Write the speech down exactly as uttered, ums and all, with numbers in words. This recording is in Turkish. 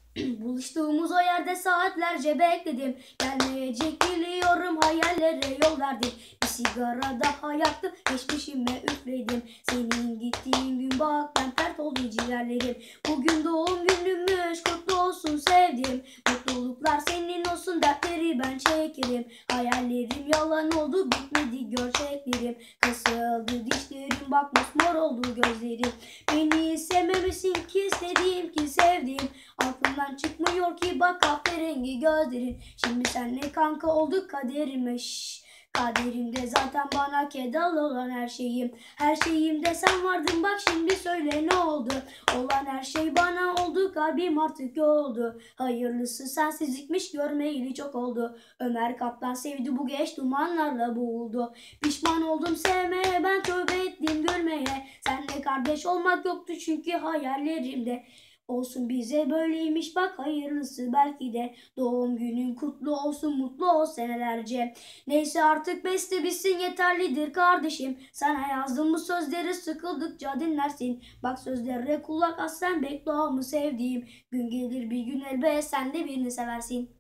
Buluştuğumuz o yerde saatlerce bekledim. Gelmeyecek biliyorum, hayallere yol verdim. Bir sigara daha yaktım, geçmişime üfledim. Senin gittiğin gün bak ben pert oldu ciğerlerim. Bugün doğum günümüz, kutlu olsun sevdim. Mutluluklar senin olsun, dertleri ben çekerim. Hayallerim yalan oldu, bitmedi gerçeklerim. Kasıldı dişlerim, bak mosmor oldu gözlerim. Beni sevmemesin ki istediğim ki sevdiğim. Aklımdan çıkmıyor ki bak kahverengi gözlerin. Şimdi senle kanka olduk kadermiş. Kaderimde zaten bana kedal olan her şeyim. Her şeyimde sen vardın, bak şimdi söyle ne oldu? Olan her şey bana oldu, kalbim artık yoldu. Hayırlısı sensizlikmiş, görmeyeli çok oldu. Ömer Kaptan sevdi, bu geç dumanlarla boğuldu. Pişman oldum sevmeye, ben tövbe ettim gülmeye. Senle kardeş olmak yoktu çünkü hayallerimde. Olsun bize böyleymiş bak hayırlısı, belki de doğum günün kutlu olsun, mutlu ol senelerce. Neyse artık beste bitsin, yeterlidir kardeşim. Sana yazdım bu sözleri, sıkıldıkça dinlersin. Bak sözlere kulak as, sen bekle mı sevdiğim. Gün gelir bir gün elbet sen de birini seversin.